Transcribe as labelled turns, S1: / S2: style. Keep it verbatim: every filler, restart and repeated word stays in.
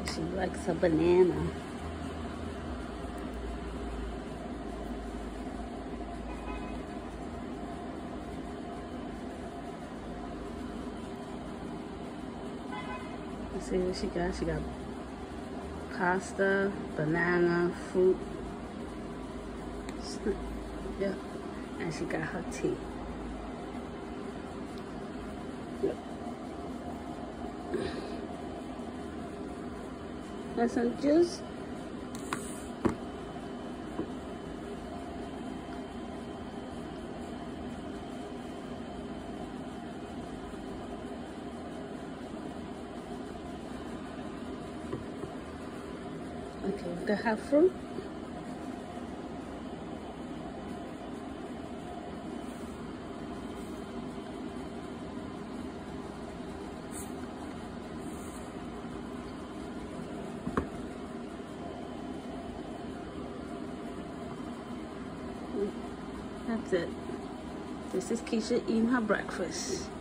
S1: She likes a banana. Let's see what she got. She got pasta, banana, fruit. Yep. And she got her tea. Yep. And some juice. Okay, we got her fruit. That's it. This is Keisha eating her breakfast.